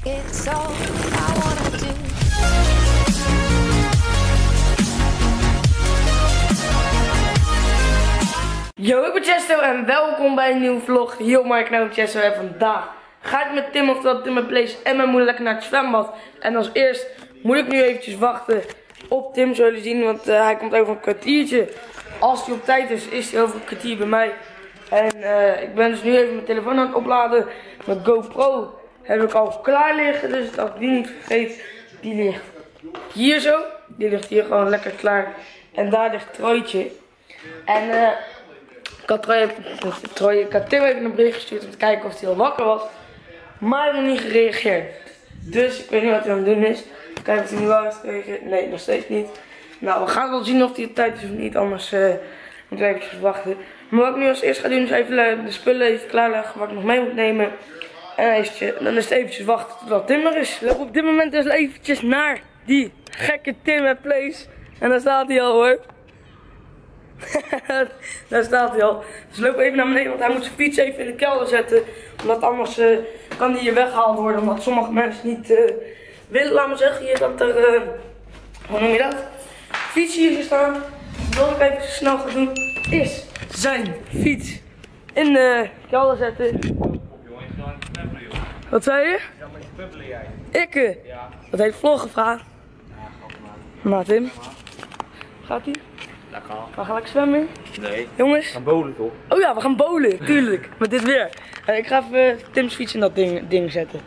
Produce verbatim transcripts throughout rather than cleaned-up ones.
It's all I wanna do. Yo, ik ben Chesto en welkom bij een nieuwe vlog hier op mijn kanaal Chesto. En vandaag ga ik met Tim, oftewel Tim and Place, en mijn moeder lekker naar het zwembad. En als eerst moet ik nu eventjes wachten op Tim, zullen jullie zien, want uh, hij komt over een kwartiertje. Als hij op tijd is, is hij over een kwartier bij mij. En uh, ik ben dus nu even mijn telefoon aan het opladen. Mijn GoPro heb ik al klaar liggen, dus als ik die niet vergeet, die ligt hier zo. Die ligt hier gewoon lekker klaar. En daar ligt Trooitje. En uh, ik had Troy, Troy, ik had Tim even een bericht gestuurd om te kijken of hij al wakker was. Maar hij heeft nog niet gereageerd. Dus ik weet niet wat hij aan het doen is. Kijken of hij nu wel heeft gereageerd. Nee, nog steeds niet. Nou, we gaan wel zien of hij op tijd is of niet. Anders uh, moeten we eventjes wachten. Maar wat ik nu als eerst ga doen is even de spullen even klaarleggen wat ik nog mee moet nemen. En eventjes, dan is het eventjes wachten totdat Tim er is. We lopen op dit moment dus eventjes naar die gekke Tim and Place. En daar staat hij al hoor. Daar staat hij al. Dus we lopen even naar beneden, want hij moet zijn fiets even in de kelder zetten. Omdat anders uh, kan die hier weggehaald worden. Omdat sommige mensen niet uh, willen, laat me zeggen, hier dat er, uh, hoe noem je dat? Fiets hier staan. Wat ik even snel ga doen, is zijn fiets in de kelder zetten. Wat zei je? Dan met je pubbelen jij. Ik? Ja. Dat heeft vlog gevraagd. Ja, gok Maar maar. nou, Tim, gaat ie? Dat kan. We gaan lekker zwemmen. Nee. Jongens. We gaan bowlen toch? Oh ja, we gaan bowlen, tuurlijk. Met dit weer. Uh, ik ga even Tim's fiets in dat ding, ding zetten.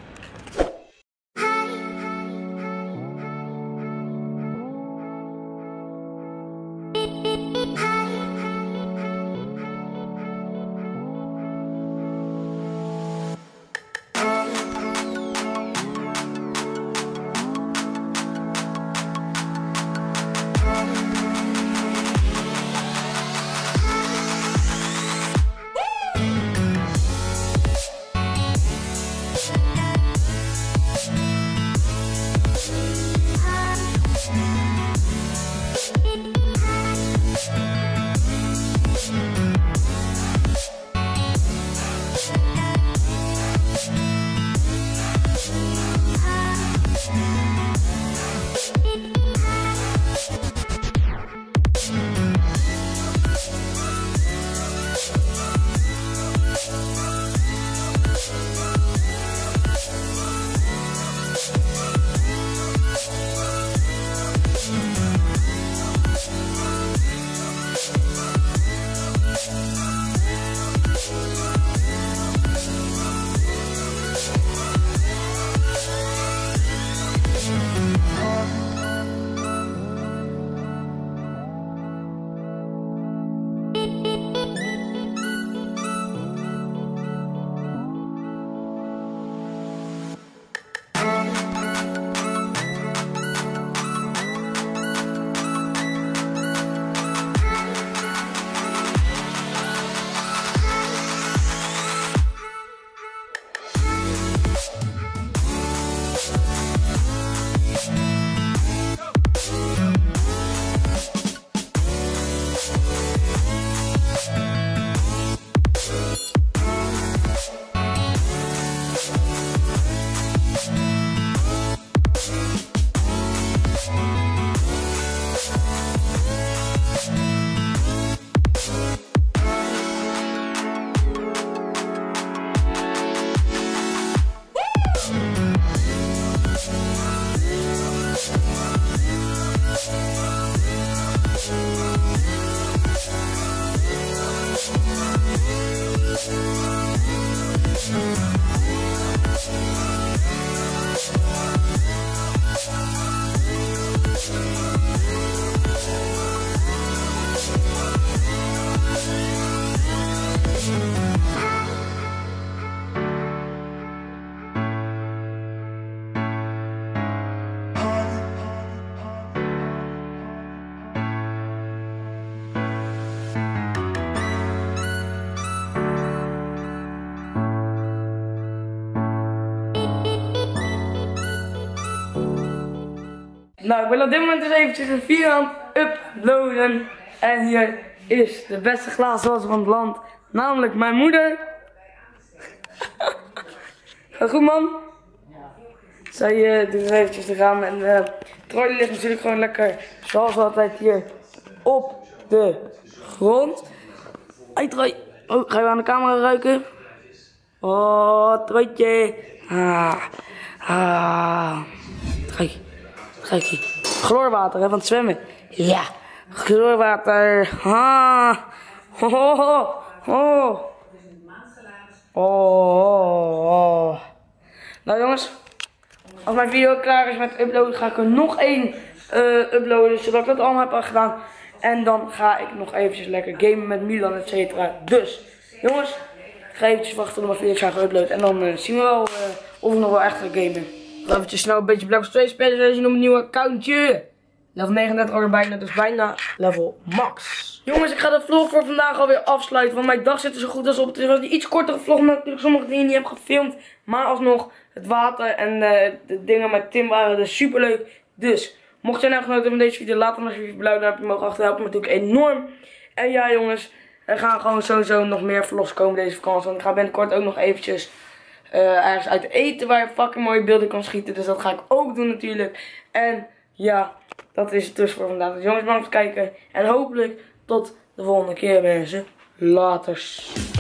Nou, ik ben op dit moment dus eventjes een video aan het uploaden. En hier is de beste glazenwasser van het land. Namelijk mijn moeder. Gaat goed, man? Zij uh, doet eventjes de ramen en uh, Troy ligt natuurlijk gewoon lekker, zoals altijd hier, op de grond. Hey Troy, oh, ga je aan de camera ruiken? Oh, Troytje. Ah, ah. Kijk, kijk hier. Chloorwater, hè, van het zwemmen. Ja, chloorwater. Ah. Oh, oh, oh. Oh, oh. Nou jongens, als mijn video klaar is met uploaden, ga ik er nog één uh, uploaden, zodat ik dat allemaal heb gedaan. En dan ga ik nog eventjes lekker gamen met Milan, et cetera. Dus, jongens, ik ga eventjes wachten tot mijn video is geüpload. En dan uh, zien we wel uh, of ik nog wel echt ga gamen. Laten we eventjes snel een beetje Black Ops twee spelen. Zoals je op een nieuw accountje. Level negenendertig alweer bijna, dus bijna level max. Jongens, ik ga de vlog voor vandaag alweer afsluiten. Want mijn dag zit er zo goed als op. Het is wel een iets kortere vlog, omdat ik natuurlijk sommige dingen niet heb gefilmd. Maar alsnog, het water en uh, de dingen met Tim waren dus super leuk. Dus, mocht jij nou genoten hebben van deze video, laat hem alsjeblieft een blauw duimpje mogen achter. Helpt me natuurlijk enorm. En ja jongens, er gaan gewoon sowieso nog meer vlogs komen deze vakantie. Want ik ga binnenkort ook nog eventjes uh, ergens uit eten waar je fucking mooie beelden kan schieten. Dus dat ga ik ook doen natuurlijk. En ja, dat is het dus voor vandaag. Dus jongens, bedankt voor het kijken. En hopelijk tot de volgende keer mensen. Laters.